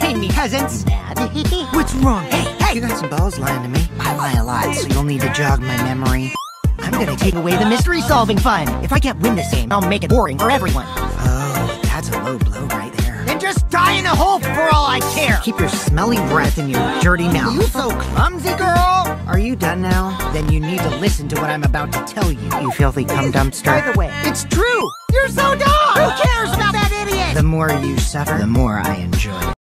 entertain me, peasants! What's wrong? Hey! You got some balls lying to me. I lie a lot, so you'll need to jog my memory. I'm gonna take away the mystery-solving fun! If I can't win this game, I'll make it boring for everyone. Oh, that's a low blow right there. Then just die in a hole for all I care! Keep your smelly breath in your dirty mouth. You so clumsy, girl! Are you done now? Then you need to listen to what I'm about to tell you, you filthy cum dumpster. By the way, it's true! You're so dumb! Who cares about that idiot? The more you suffer, the more I enjoy it.